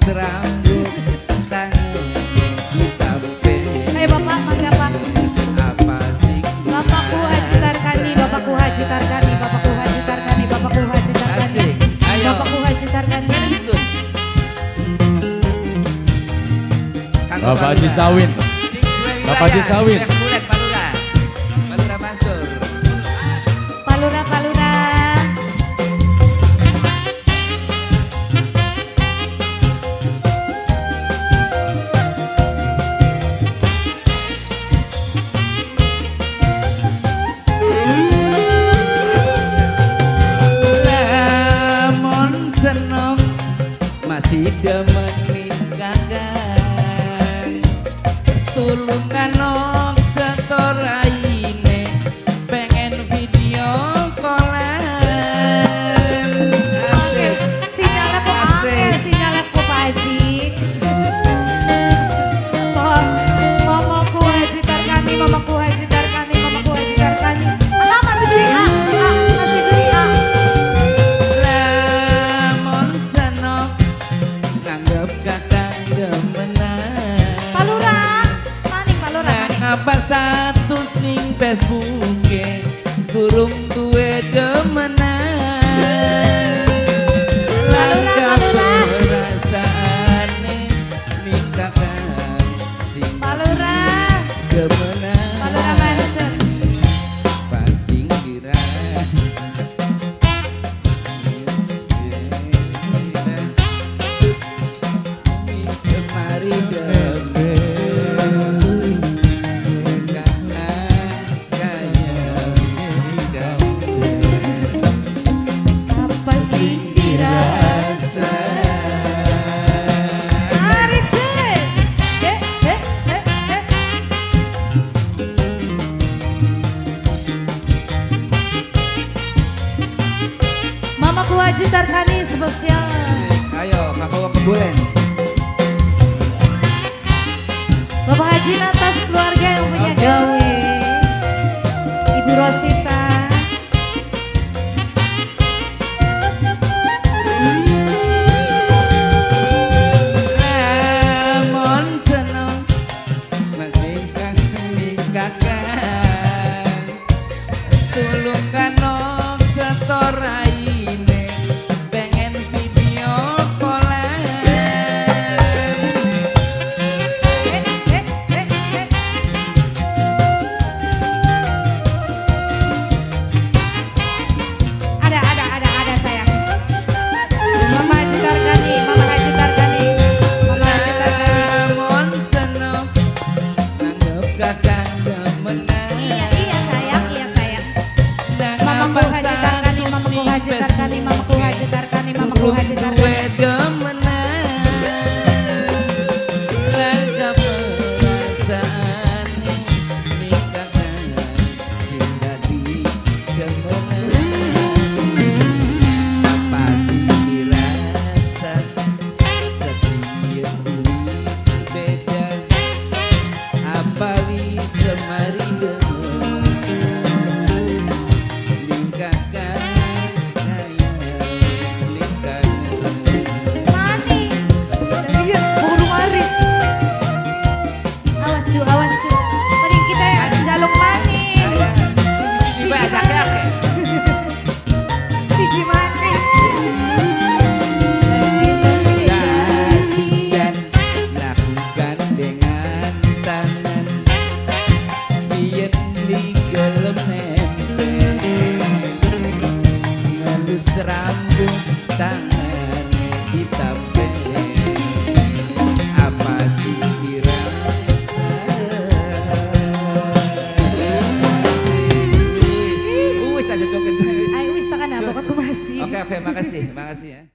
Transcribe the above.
rambut tangan ditampe. Ayo Bapak, mangga Pak. Apa sih? Bapakku Haji Tarkani, Bapakku Haji Tarkani, Bapakku Haji Tarkani, Bapakku Haji Tarkani. Ayo. Bapakku Haji Tarkani. Bapak Haji Sawin. Bapak Haji Sawin. Palura Mansur. Palura, Palura. Lamun seneng masih demen nikahkan. Tulungan nok setoraine pengen video callan. Asik. Sinyal aku angel, sinyal aku Pak Haji. Mamaku Haji Tarkani, Mamaku Haji Tarkani, Mamaku Haji Tarkani. Alah masih beli A, masih beli A. Lamun seneng nganggep kakak demenan. Palura, maning Palura, maning. Apa status ning Facebook durung duwe demenan. Langkah perasaane nikahkan sing Palura, demenan. Palura Manson. Pasing kira semari Apa sih dirasa? Tarik sis. Mamaku Haji Tarkani spesial. ayo kakak kebulen. Bapak Haji atas keluarga yang punya gawe. Ibu Rosita. Lemon seneng masih nikahkan. Tulungkan nok setoraine pengen video callan. Ada sayang. Mama Haji Tarkani, Mama Haji Tarkani, Mama Haji Tarkani. Lemon seneng nanggep kakak demenan. Iya sayang, iya sayang. Mamaku Haji Tarkani, Mamaku Haji Tarkani, Mamaku Haji Tarkani, Mamaku Haji Tarkani. Mani, buru mari. Awas cu. Mending kita jaluk mani. Siji mani. Gantian lakukan dengan tangan biar digelem nempel ngelus rambut tangan ditambel apa sih dirasa. Wis aja joget. Ayo wis tekan apa kok masih. Oke makasih ya.